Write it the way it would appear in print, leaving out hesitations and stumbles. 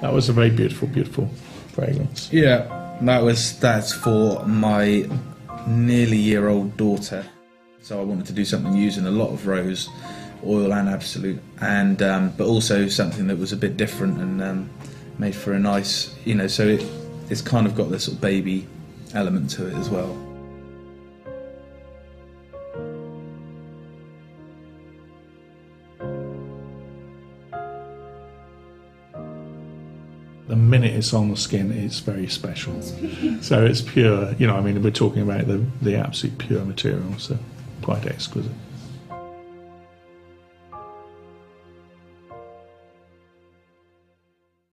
That was a very beautiful, beautiful fragrance. Yeah, that's for my nearly year-old daughter. So I wanted to do something using a lot of rose oil and Absolute, and but also something that was a bit different and made for a nice, so it's kind of got this sort of baby element to it as well. The minute it's on the skin, it's very special. So it's pure, we're talking about the absolute pure material, so quite exquisite.